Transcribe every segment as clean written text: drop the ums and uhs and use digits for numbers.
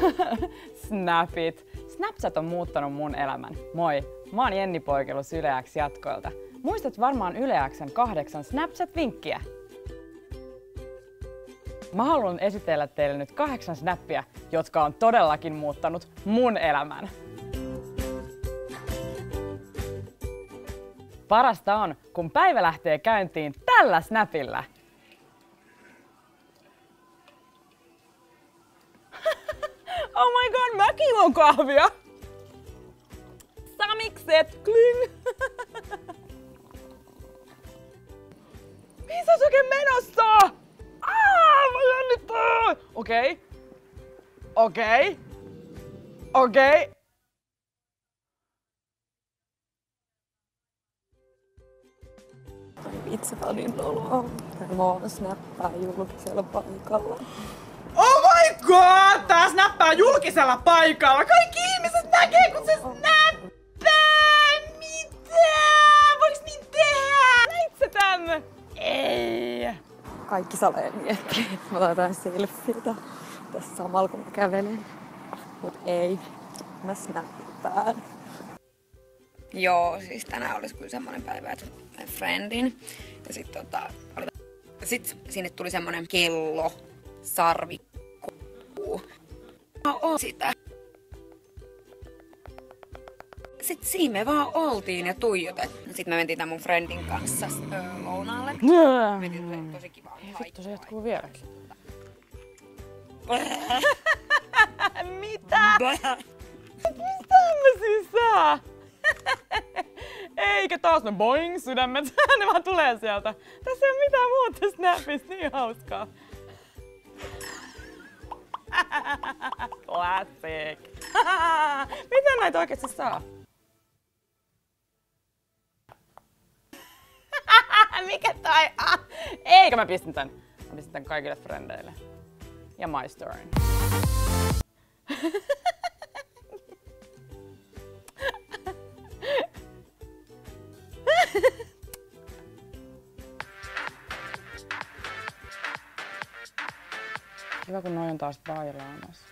Snapit. Snapchat on muuttanut mun elämän. Moi, mä oon Jenni Poikelus Yle X jatkoilta. Muistat varmaan Yle X:n 8 Snapchat-vinkkiä. Mä haluan esitellä teille nyt 8 snappia, jotka on todellakin muuttanut mun elämän. Parasta on, kun päivä lähtee käyntiin tällä snapilla. Oh my god, mäkin juon kahvia! Samikset, kling! Mihin sä oot oikein menossa? Mä jännittää! Okei. Vitsi, tää on niin noloa. Mä snappaa julkisella paikalla. Oh my god! Tää snappaa julkisella paikalla! Kaikki ihmiset näkee, kun se snappaa! Mitä? Voiks niin tehdä? Näit sä tän? Ei! Kaikki salee miettii, että mä otan selfietä tässä samalla kun mä kävelen. Mut ei, mä snappaan. Joo, siis tänään olisi kyllä semmonen päivä, että mä friendin. Ja sit sinne tuli semmonen kello, sarvikku. Mä oon sitä. Sitten siinä me vaan oltiin ja tuijotettiin. Sitten me mentiin tämän mun friendin kanssa lounaalle. Mentiin tosi kivaa. Vittu, se jatkuu vieläkin. Mitä? Mistä mä siis saa? Eikä taas ne boing sydämet, ne vaan tulee sieltä. Tässä ei oo mitään muuta snapista, niin hauskaa. Classic. Miten näitä oikeesti saa? Mikä toi? Eikä mä pistin tän. Mä pistin tän kaikille frendeille. Ja my storyn. Hyvä kun noi on taas bailaamassa.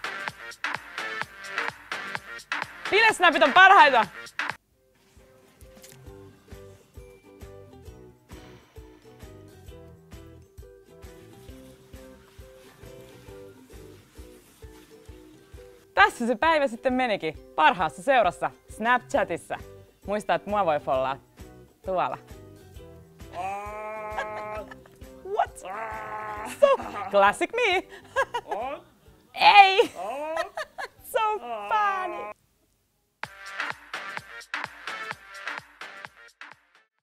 Binesnapit on parhaita! Tässä se päivä sitten menikin. Parhaassa seurassa Snapchatissa. Muista, että mua voi follaa tuolla. What? So classic me!